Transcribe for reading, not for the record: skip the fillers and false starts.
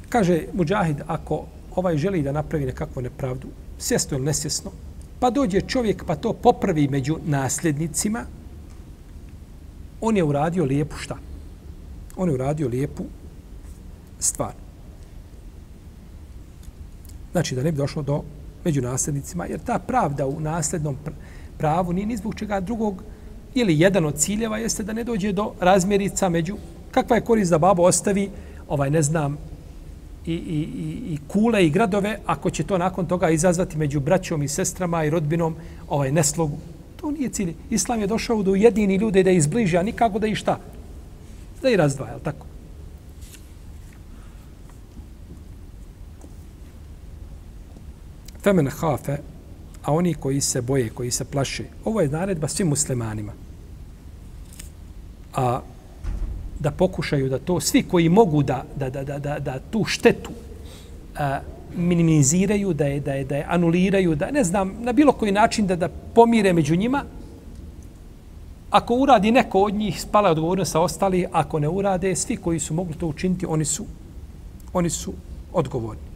Kaže Mudžahid, ako ovaj želi da napravi nekakvu nepravdu, svjesno ili nesvjesno, pa dođe čovjek pa to popravi među nasljednicima, on je uradio lijepu šta? On je uradio lijepu stvar. Znači da ne bi došlo do među nasljednicima, jer ta pravda u nasljednom pravu nije ni zbog čega drugog, ili jedan od ciljeva jeste da ne dođe do razmjerica među, kakva je korist da babo ostavi, ne znam, i kule i gradove, ako će to nakon toga izazvati među braćom i sestrama i rodbinom neslogu. To nije cilj. Islam je došao da ujedini ljude, da izbliži, a nikako da i šta? Da i razdvaja, ali tako? Femen hafe, a oni koji se boje, koji se plaše. Ovo je naredba svim muslimanima. A da pokušaju da to, svi koji mogu da tu štetu minimiziraju, da je anuliraju, da ne znam, na bilo koji način da pomire među njima. Ako uradi neko od njih, spala je odgovornost sa ostali, ako ne urade, svi koji su mogli to učiniti, oni su odgovorni.